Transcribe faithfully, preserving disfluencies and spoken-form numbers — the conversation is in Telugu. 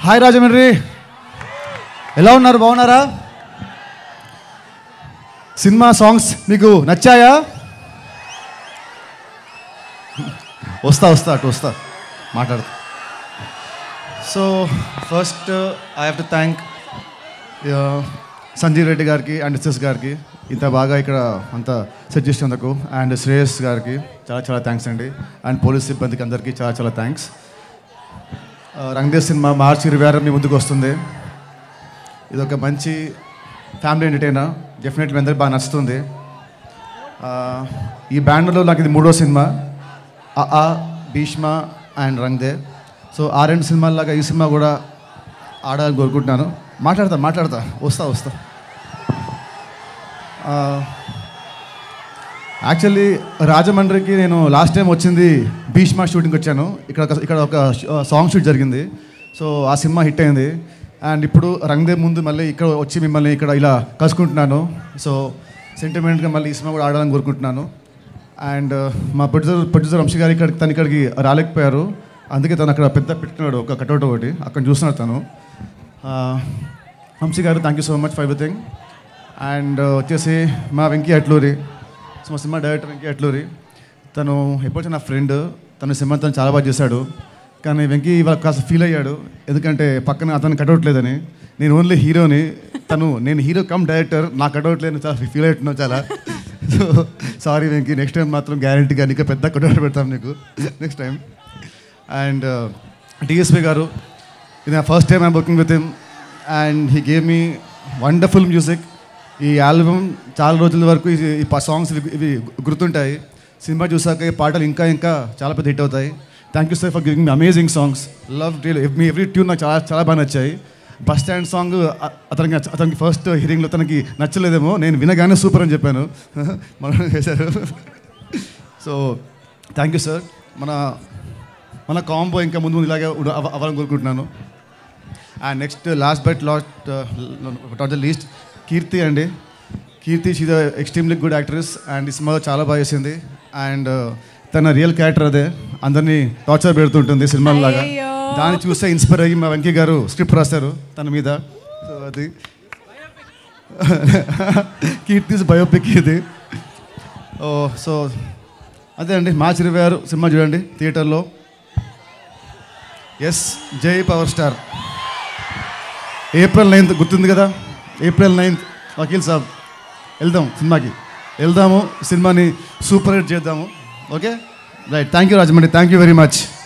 హాయ్ రాజమండ్రి, ఎలా ఉన్నారు? బాగున్నారా? సినిమా సాంగ్స్ మీకు నచ్చాయా? వస్తా వస్తా అటు వస్తా మాట్లాడతా. So first I have to thank Sanjeev Reddy గారికి అండ్ ఎస్ఎస్ గారికి ఇంత బాగా ఇక్కడ అంతా సెట్ చేసినందుకు, అండ్ శ్రేయస్ గారికి చాలా చాలా థ్యాంక్స్ అండి, అండ్ పోలీస్ సిబ్బందికి అందరికీ చాలా చాలా థ్యాంక్స్. రంగదేవ్ సినిమా మార్చి ఇరవై ఆరు మీ ముందుకు వస్తుంది. ఇది ఒక మంచి ఫ్యామిలీ ఎంటర్టైనర్, డెఫినెట్లీ మీ అందరికి బాగా నచ్చుతుంది. ఈ బ్యానర్లో నాకు ఇది మూడో సినిమా, ఆ భీష్మ అండ్ రంగదేవ్. సో ఆ రెండు సినిమాల్లాగా ఈ సినిమా కూడా ఆడాలని కోరుకుంటున్నాను. మాట్లాడతా మాట్లాడతా వస్తా వస్తా యాక్చువల్లీ రాజమండ్రికి నేను లాస్ట్ టైం వచ్చింది భీష్మ షూటింగ్కి వచ్చాను. ఇక్కడ ఒక ఇక్కడ ఒక సాంగ్ షూట్ జరిగింది. సో ఆ సినిమా హిట్ అయింది. అండ్ ఇప్పుడు రంగదేవ్ ముందు మళ్ళీ ఇక్కడ వచ్చి మిమ్మల్ని ఇక్కడ ఇలా కలుసుకుంటున్నాను. సో సెంటిమెంట్గా మళ్ళీ ఈ సినిమా కూడా ఆడాలని కోరుకుంటున్నాను. అండ్ మా ప్రొడ్యూసర్ ప్రొడ్యూసర్ వంశీ గారు ఇక్కడ తను ఇక్కడికి రాలేకపోయారు, అందుకే తను అక్కడ పెద్ద పెట్టుకున్నాడు ఒక కటౌట్ ఒకటి, అక్కడ చూస్తున్నాడు తను. Vamsi garu thank you so much for everything. And వచ్చేసి మా వెంకీ అట్లూరి, సో మా సినిమా డైరెక్టర్ వెంకీ అట్లూరి, తను ఎప్పుడు నా ఫ్రెండ్, తను సినిమా తను చాలా బాగా చేశాడు. కానీ వెంకీ ఇవాళ కాస్త ఫీల్ అయ్యాడు, ఎందుకంటే పక్కన అతను కటౌట్ లేదని. నేను ఓన్లీ హీరోని, తను నేను హీరో కమ్ డైరెక్టర్, నా కటౌట్ లేని చాలా ఫీల్ అవుతున్నావు చాలా. So sorry Venky, next time మాత్రం గ్యారంటీగా నీకు పెద్ద కటౌట్ పెడతాం నీకు next time. And DSP garu, ఇది నా first time I'm working with him and he gave me wonderful music. ఈ ఆల్బమ్ చాలా రోజుల వరకు ఈ సాంగ్స్ ఇవి గుర్తుంటాయి. సినిమా చూసాక ఈ పాటలు ఇంకా ఇంకా చాలా పెద్ద హిట్ అవుతాయి. Thank you sir for giving me amazing songs. Love me every tune నాకు చాలా చాలా బాగా నచ్చాయి. బస్ స్టాండ్ సాంగ్ అతనికి అతనికి ఫస్ట్ హియరింగ్లో తనకి నచ్చలేదేమో, నేను వినగానే సూపర్ అని చెప్పాను, మనం చేశారు. So thank you sir. మన మన కాంబో ఇంకా ముందు ముందు ఇలాగే అవ్వాలని కోరుకుంటున్నాను. And next last but last not the least Keerthi అండి. Keerthi she's extremely good actress and ఈ సినిమాలో చాలా బాగా చేసింది. అండ్ తన రియల్ క్యారెక్టర్ అదే, అందరినీ టార్చర్ పెడుతుంటుంది సినిమాలాగా. దాన్ని చూస్తే ఇన్స్పైర్ అయ్యి మా వెంకీ గారు స్క్రిప్ట్ రాశారు తన మీద. సో అది కీర్తిస్ బయోపిక్ ఇది. ఓ సో అదే అండి, మార్చి ఇరవై ఆరు సినిమా చూడండి థియేటర్లో. ఎస్, జై పవర్ స్టార్. ఏప్రిల్ నైన్త్ గుర్తుంది కదా, ఏప్రిల్ నైన్త్ వకీల్ సాబ్. వెళ్దాం సినిమాకి, వెళ్దాము సినిమాని సూపర్ హిట్ చేద్దాము. Okay right, thank you Rajahmundry, thank you very much.